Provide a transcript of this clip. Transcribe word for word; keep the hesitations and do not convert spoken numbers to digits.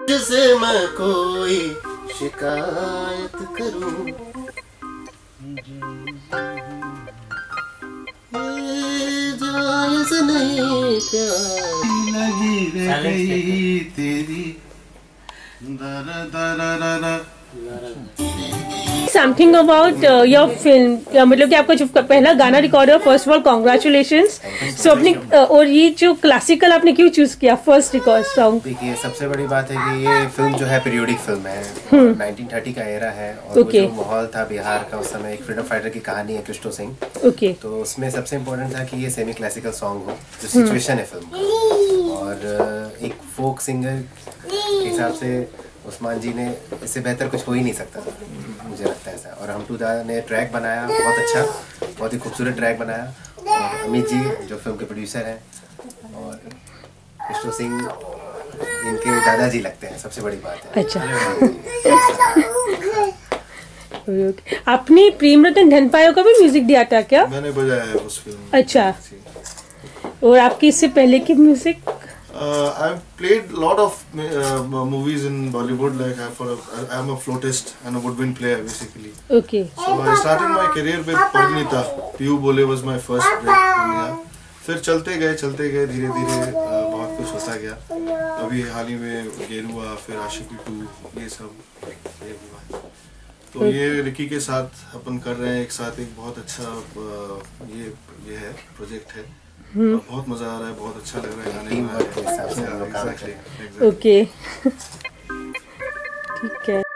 जिसे मैं कोई शिकायत करूं, ये जायज नहीं प्यार लगी रे गई तेरी दर दर दर। समथिंग अबाउट योर फिल्म, मतलब कि आपका जो पहला गाना रिकॉर्ड हुआ, first of all congratulations. So अपनी uh, और ये जो क्लासिकल आपने क्यों चूज किया फर्स्ट रिकॉर्ड सॉन्ग? देखिए, सबसे बड़ी बात है कि ये फिल्म जो है पीरियोडिक फिल्म है, और नाइनटीन थर्टी का एरा है, और okay. वो जो माहौल था बिहार का उस समय, एक फ्रीडम फाइटर की कहानी है कृष्णो सिंह। okay. तो उसमें सबसे इम्पोर्टेंट था कि ये सेमी क्लासिकल सॉन्ग हो, जो सिचुएशन है फिल्म का, और एक फोक सिंगर के हिसाब से उस्मान जी ने इससे बेहतर कुछ हो ही नहीं सकता, मुझे लगता है ऐसा। और हम टू दा ने ट्रैक बनाया, बहुत अच्छा, बहुत ही खूबसूरत ट्रैक बनाया, और अमित जी जो फिल्म के प्रोड्यूसर हैं, और कृष्णो सिंह इनके दादाजी लगते हैं, सबसे बड़ी बात है। अच्छा। आपने प्रेम रतन धन पायो का भी म्यूजिक दिया था क्या? मैंने बजाया है उस फिल्म में। अच्छा। और आपकी इससे पहले की music? Uh, I've played a lot of uh, movies in Bollywood. Like I'm, for a, I'm a flautist and a woodwind player basically. Okay. So I started my career with Parinita. Piyu Bole was my first break in India. फिर चलते गए चलते गए धीरे धीरे बहुत कुछ होता गया। अभी हाल ही में गेरुआ, फिर आशिकी टू, ये सब ये हुआ। तो ये रिकी के साथ अपन कर रहे हैं एक साथ, एक बहुत अच्छा ये ये है प्रोजेक्ट है। बहुत मजा आ रहा है, बहुत अच्छा लग रहा है गाने में। ओके, ठीक है।